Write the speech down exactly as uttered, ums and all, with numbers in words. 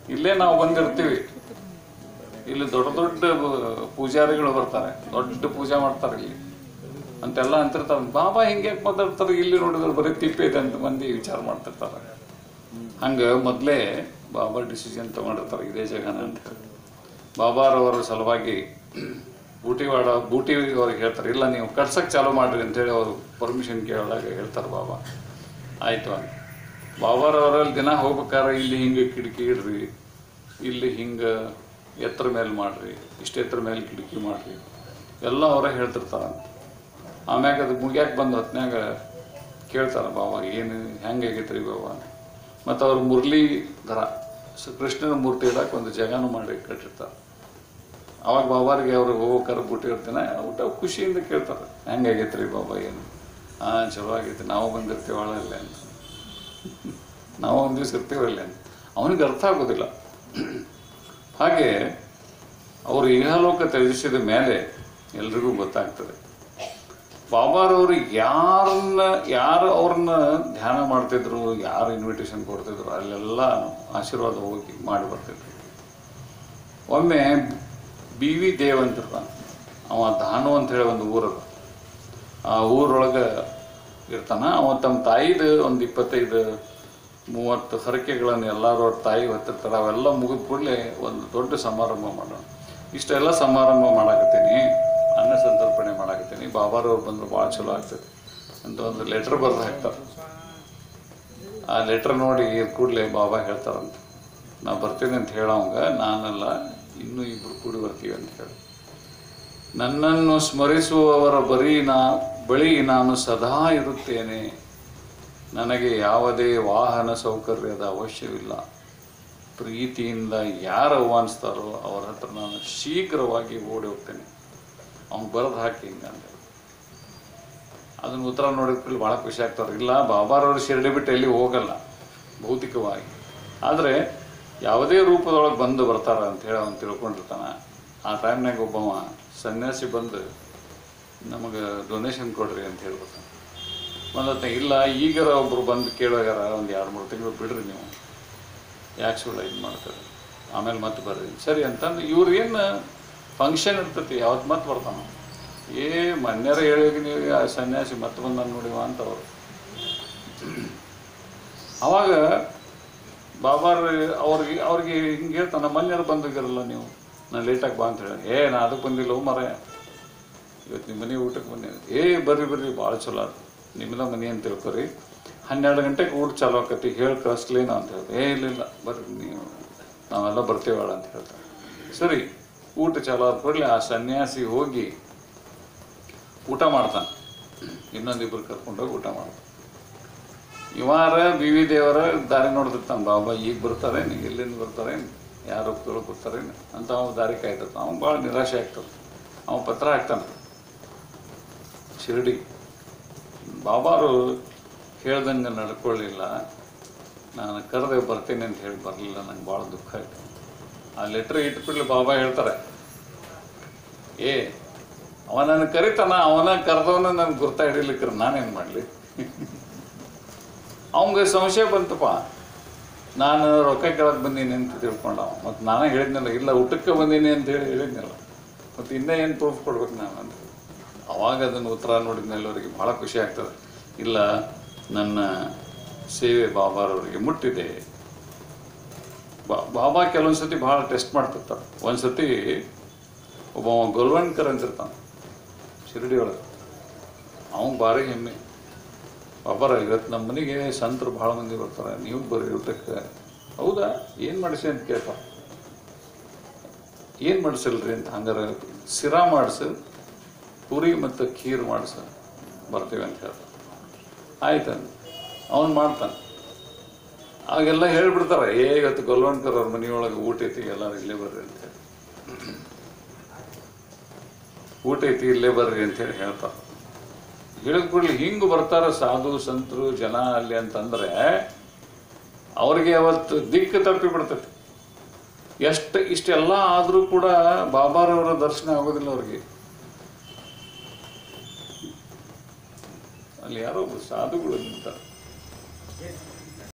ಇಲ್ಲೇ ನಾವು ಬಂದಿರ್ತೀವಿ, ಇಲ್ಲಿ ದೊಡ್ಡ ದೊಡ್ಡ ಪೂಜಾರಿಗಳು ಬರ್ತಾರೆ, ದೊಡ್ಡ ಪೂಜೆ ಮಾಡ್ತಾರೆ ಇಲ್ಲಿ ಅಂತೆಲ್ಲ ಅಂತಿರ್ತಾರೆ. ಬಾಬಾ ಹಿಂಗೆ ಯಾಕೆ ಮಾತಾಡ್ತಾರೆ, ಇಲ್ಲಿ ನೋಡಿದ್ರೆ ಬರೀ ತಿಪ್ಪೆ ಇದೆ ಅಂತ ಮಂದಿ ವಿಚಾರ ಮಾಡ್ತಿರ್ತಾರೆ. ಹಂಗೆ ಮೊದಲೇ ಬಾಬಾ ಡಿಸಿಷನ್ ತೊಗೊಂಡಿರ್ತಾರೆ ಇದೇ ಜಾಗನ ಅಂತ ಹೇಳಿ. ಬಾಬಾರವರ ಸಲುವಾಗಿ ಬೂಟಿವಾಡ ಬೂಟಿ ಅವ್ರಿಗೆ ಹೇಳ್ತಾರೆ, ಇಲ್ಲ ನೀವು ಕಟ್ಸಕ್ಕೆ ಚಾಲೂ ಮಾಡಿರಿ ಅಂತೇಳಿ ಅವರು ಪರ್ಮಿಷನ್ ಕೇಳಿದಾಗ ಹೇಳ್ತಾರೆ ಬಾಬಾ ಆಯಿತು ಅಂತ. ಬಾಬಾರವರಲ್ಲಿ ದಿನ ಹೋಗ್ಬೇಕಾದ್ರೆ ಇಲ್ಲಿ ಹಿಂಗೆ ಕಿಟಕಿ ಇಡ್ರಿ, ಇಲ್ಲಿ ಹಿಂಗೆ ಎತ್ತರ ಮೇಲೆ ಮಾಡಿರಿ, ಇಷ್ಟು ಎತ್ತರ ಮೇಲೆ ಕಿಟಕಿ ಮಾಡಿರಿ ಎಲ್ಲ ಅವರೇ ಹೇಳ್ತಿರ್ತಾರೆ. ಆಮ್ಯಾಗ ಅದು ಮುಗ್ಯಾಕೆ ಬಂದು ಹೊತ್ನ್ಯಾಗ ಕೇಳ್ತಾರೆ ಬಾಬಾ ಏನು ಹೆಂಗೆ ಆಗೈತೆ ರೀ ಬಾಬಾ. ಮತ್ತು ಅವ್ರು ಮುರಳೀಧರ ಕೃಷ್ಣನ ಮೂರ್ತಿ ಇಡಕ್ಕೆ ಒಂದು ಜಾಗನೂ ಮಾಡಿ ಕಟ್ಟಿರ್ತಾರೆ. ಅವಾಗ ಬಾಬಾರಿಗೆ ಅವ್ರಿಗೆ ಹೋಗ್ಬೇಕಾರೆ ಬಿಟ್ಟಿರ್ತಾನೆ ಊಟ ಖುಷಿಯಿಂದ ಕೇಳ್ತಾರೆ ಹೆಂಗೆ ಆಗೈತೆ ರೀ ಬಾಬಾ ಏನು. ಹಾಂ ಚಲೋ ಆಗೈತೆ, ನಾವು ಬಂದಿರ್ತೀವಿ ಒಳಗಲ್ಲೇ ಅಂತ, ನಾವು ಒಂದು ದಿವ್ಸ ಇರ್ತೀವಲ್ಲ ಅಂತ ಅವನಿಗೆ ಅರ್ಥ ಆಗೋದಿಲ್ಲ. ಹಾಗೆ ಅವರು ಇಹಲೋಕ ತ್ಯಜಿಸಿದ ಮೇಲೆ ಎಲ್ರಿಗೂ ಗೊತ್ತಾಗ್ತದೆ ಬಾಬಾರವರು ಯಾರನ್ನ ಯಾರು ಅವ್ರನ್ನ ಧ್ಯಾನ ಮಾಡ್ತಿದ್ರು, ಯಾರು ಇನ್ವಿಟೇಷನ್ ಕೊಡ್ತಿದ್ರು ಅಲ್ಲೆಲ್ಲ ಆಶೀರ್ವಾದ ಹೋಗಿ ಮಾಡಿ ಬರ್ತಿದ್ರು. ಒಮ್ಮೆ ಬಿ ವಿ ದೇವ್ ಅಂತಿರ್ತಾನೆ, ಅವ ಧಾನು ಅಂತ ಹೇಳಿ ಒಂದು ಊರದ, ಆ ಊರೊಳಗೆ ಇರ್ತಾನೆ. ಅವ ತಮ್ಮ ತಾಯಿದು ಒಂದು ಇಪ್ಪತ್ತೈದು ಮೂವತ್ತು ಹರಕೆಗಳನ್ನು ಎಲ್ಲರೂ ಅವ್ರ ತಾಯಿ ಹೊತ್ತಿರ್ತಾರೆ. ಅವೆಲ್ಲ ಮುಗಿದ ಕೂಡಲೇ ಒಂದು ದೊಡ್ಡ ಸಮಾರಂಭ ಮಾಡೋಣ, ಇಷ್ಟೆಲ್ಲ ಸಮಾರಂಭ ಮಾಡಾಕತ್ತೀನಿ, ಅನ್ನ ಸಂತರ್ಪಣೆ ಮಾಡಾಕತ್ತೀನಿ, ಬಾಬಾರವ್ರು ಬಂದ್ರೆ ಭಾಳ ಚಲೋ ಆಗ್ತದೆ ಅಂತ ಒಂದು ಲೆಟ್ರ್ ಬರೆದು ಹಾಕ್ತಾರೆ. ಆ ಲೆಟ್ರ್ ನೋಡಿ ಕೂಡಲೇ ಬಾಬಾ ಹೇಳ್ತಾರಂತ, ನಾ ಬರ್ತೀನಿ ಅಂತ ಹೇಳೋಂಗ ನಾನೆಲ್ಲ ಇನ್ನೂ ಇಬ್ಬರು ಕೂಡಿ ಬರ್ತೀವಿ ಅಂತ ಹೇಳಿ. ನನ್ನನ್ನು ಸ್ಮರಿಸುವವರ ಬರೀ ನಾ ಬಳಿ ನಾನು ಸದಾ ಇರುತ್ತೇನೆ, ನನಗೆ ಯಾವುದೇ ವಾಹನ ಸೌಕರ್ಯದ ಅವಶ್ಯವಿಲ್ಲ, ಪ್ರೀತಿಯಿಂದ ಯಾರು ಆಹ್ವಾನಿಸ್ತಾರೋ ಅವರ ಹತ್ರ ನಾನು ಶೀಘ್ರವಾಗಿ ಓಡಿ ಹೋಗ್ತೇನೆ. ಅವ್ನು ಬರೆದು ಹಾಕಿ ಹಿಂಗಂತ ಅದನ್ನು ಉತ್ತರ ನೋಡಿದ್ಮೇಲೆ ಭಾಳ ಖುಷಿ ಆಗ್ತಾರೆ. ಇಲ್ಲ ಬಾಬಾರವರು ಶಿರಡಿ ಬಿಟ್ಟು ಎಲ್ಲಿ ಹೋಗಲ್ಲ ಭೌತಿಕವಾಗಿ, ಆದರೆ ಯಾವುದೇ ರೂಪದೊಳಗೆ ಬಂದು ಬರ್ತಾರೆ ಅಂಥೇಳಿ ಅವ್ನು ತಿಳ್ಕೊಂಡಿರ್ತಾನೆ. ಆ ಟೈಮ್ನಾಗ ಒಬ್ಬವ ಸನ್ಯಾಸಿ ಬಂದು ನಮಗೆ ಡೊನೇಷನ್ ಕೊಡ್ರಿ ಅಂತ ಹೇಳ್ಬಿಡ್ತಾನೆ. ಬಂದತ್ತ ಇಲ್ಲ ಈಗಾರ ಒಬ್ಬರು ಬಂದು ಕೇಳೋಗಾರ ಒಂದು ಎರಡು ಮೂರು ತಿಂಗಳು ಬಿಡ್ರಿ ನೀವು, ಯಾಕೆ ಸುಳ್ಳು ಇದು ಮಾಡ್ತಾರೆ, ಆಮೇಲೆ ಮತ್ತೆ ಬರ್ರಿ ಸರಿ ಅಂತಂದು ಇವ್ರಿಗೇನು ಫಂಕ್ಷನ್ ಇರ್ತೈತಿ ಯಾವತ್ತು ಮತ್ತೆ ಬರ್ತಾನೆ. ಏ ಮನ್ಯಾರ ಹೇಳಿ ನೀವು ಆ ಸನ್ಯಾಸಿ ಮತ್ತೆ ಬಂದ ನೋಡಿವ ಅಂತವ್ರು. ಅವಾಗ ಬಾಬಾರ ಅವ್ರಿಗೆ ಅವ್ರಿಗೆ ಹಿಂಗೆ ಹೇಳ್ತಾನೆ, ಮನ್ಯಾರ ಬಂದಿರಲ್ಲ ನೀವು, ನಾನು ಲೇಟಾಗಿ ಬಾ ಅಂತ ಹೇಳಿ. ಏ ನಾ ಅದಕ್ಕೆ ಬಂದಿಲ್ಲ ಮರ, ಇವತ್ತು ನಿಮ್ಮ ಮನೆ ಊಟಕ್ಕೆ ಬಂದಿದ್ದೆ. ಏ ಬರ್ರಿ ಬರ್ರಿ ಭಾಳ ಚಲೋ ಅದು ನಿಮ್ಮದ ಮನೆ ಅಂತ ತಿಳ್ಕೊರಿ, ಹನ್ನೆರಡು ಗಂಟೆಗೆ ಊಟ ಚಾಲು ಆಕತಿ ಹೇಳಿ ಕಳಿಸ್ಲೇನೋ ಅಂತ ಹೇಳ್ದೆ. ಏ ಇಲ್ಲ ಇಲ್ಲ ಬರ್ರಿ ನೀವು ನಾವೆಲ್ಲ ಬರ್ತೀವಳ ಅಂತ ಹೇಳ್ತಾರೆ. ಸರಿ ಊಟ ಚಾಲು ಆದ ಕೂಡಲೇ ಆ ಸನ್ಯಾಸಿ ಹೋಗಿ ಊಟ ಮಾಡ್ತಾನೆ, ಇನ್ನೊಂದಿಬ್ಬರು ಕರ್ಕೊಂಡೋಗಿ ಊಟ ಮಾಡ್ತಾನೆ. ಇವಾರ ಬಿ ವಿ ದೇವರ ದಾರಿ ನೋಡ್ತಿರ್ತಾನೆ, ಬಾಬಾ ಈಗ ಬರ್ತಾರೆ ನೀವು ಎಲ್ಲಿಂದ ಬರ್ತಾರೆ ಯಾರು ಹೋಗ್ತೊಳಗೆ ಬರ್ತಾರೆ ಅಂತ ಅವ್ನು ದಾರಿ ಕಾಯ್ತಿರ್ತಾನೆ. ಅವ್ನು ಭಾಳ ನಿರಾಶೆ ಆಗ್ತದೆ. ಅವನು ಪತ್ರ ಹಾಕ್ತಾನೆ ಶಿರಡಿ, ಬಾಬಾರು ಹೇಳ್ದಂಗೆ ನಡ್ಕೊಳ್ಳಿಲ್ಲ, ನಾನು ಕರೆದೆ ಬರ್ತೀನಿ ಅಂತ ಹೇಳಿ ಬರಲಿಲ್ಲ, ನಂಗೆ ಭಾಳ ದುಃಖ ಆಯಿತು. ಆ ಲೆಟ್ರ್ ಇಟ್ಬಿಡ್ಲಿ ಬಾಬಾ ಹೇಳ್ತಾರೆ, ಏ ಅವ ನನ್ನ ಕರಿತಾನ, ಅವನ ಕರೆದವನ ನನಗೆ ಗುರ್ತಾ ಹಿಡಿಲಿಕ್ಕೆ ನಾನೇನು ಮಾಡಲಿ. ಅವಂಗೆ ಸಂಶಯ ಬಂತಪ್ಪ, ನಾನು ರೊಕ್ಕ ಕೇಳಕ್ಕೆ ಬಂದೀನಿ ಅಂತ ತಿಳ್ಕೊಂಡವ. ಮತ್ತು ನಾನೇ ಹೇಳಿದ್ನಲ್ಲ ಇಲ್ಲ ಊಟಕ್ಕೆ ಬಂದೀನಿ ಅಂತ ಹೇಳಿ ಹೇಳಿದ್ನಲ್ಲ, ಮತ್ತು ಇನ್ನೂ ಏನು ಪ್ರೂಫ್ ಕೊಡ್ಬೇಕು ನಾನು ಅಂತ. ಅವಾಗ ಅದನ್ನು ಉತ್ತರ ನೋಡಿದ್ಮೇಲೆ ಅವರಿಗೆ ಭಾಳ ಖುಷಿ ಆಗ್ತದೆ. ಇಲ್ಲ ನನ್ನ ಸೇವೆ ಬಾಬಾರವರಿಗೆ ಮುಟ್ಟಿದೆ. ಬಾ ಬಾಬಾ ಕೆಲವೊಂದು ಸತಿ ಭಾಳ ಟೆಸ್ಟ್ ಮಾಡ್ತಿರ್ತಾರೆ. ಒಂದು ಸತಿ ಒಬ್ಬ ಗೊಲ್ವಣ್ಕರ್ ಅಂತಿರ್ತಾನೆ ಶಿರಡಿ ಒಳಗೆ, ಅವ್ನು ಭಾರಿ ಹೆಮ್ಮೆ, ಬಾಬಾರ ಇವತ್ತು ನಮ್ಮ ಮನೆಗೆ ಸಂತರು ಭಾಳ ಮಂದಿ ಬರ್ತಾರೆ, ನೀವು ಬರ್ರಿ ಊಟಕ್ಕೆ. ಹೌದಾ ಏನು ಮಾಡಿಸಿ ಅಂತ ಕೇಳ್ತ, ಏನು ಮಾಡಿಸಲ್ರಿ ಅಂತ. ಹಂಗಾರೆ ಸಿರಾ ಮಾಡಿಸು, ಪೂರಿ ಮತ್ತು ಖೀರ್ ಮಾಡಿಸು, ಬರ್ತೀವಿ ಅಂತ ಹೇಳ್ತಾರೆ. ಆಯ್ತಂದು ಅವನು ಮಾಡ್ತಾನೆ. ಆಗೆಲ್ಲ ಹೇಳಿಬಿಡ್ತಾರೆ, ಏ ಇವತ್ತು ಗೊಲ್ವಣ್ಕರ್ ಅವ್ರ ಮನೆಯೊಳಗೆ ಊಟ ಐತಿ ಎಲ್ಲರೂ ಇಲ್ಲೇ ಬರ್ರಿ ಅಂತೇಳಿ, ಊಟ ಐತಿ ಇಲ್ಲೇ ಬರ್ರಿ ಅಂತೇಳಿ ಹೇಳ್ತಾರೆ. ಹೇಳಿದ ಕೂಡಲೇ ಹಿಂಗೆ ಬರ್ತಾರೆ ಸಾಧು ಸಂತರು ಜನ ಅಲ್ಲಿ ಅಂತಂದರೆ ಅವ್ರಿಗೆ ಅವತ್ತು ದಿಕ್ಕು ತಪ್ಪಿ ಬಿಡ್ತೈತಿ. ಎಷ್ಟು ಇಷ್ಟೆಲ್ಲ ಆದರೂ ಕೂಡ ಬಾಬಾರವರ ದರ್ಶನ ಆಗೋದಿಲ್ಲ ಅವ್ರಿಗೆ. ಅಲ್ಲಿ ಯಾರೋ ಸಾಧುಗಳು ನಿಂತಾರೆ,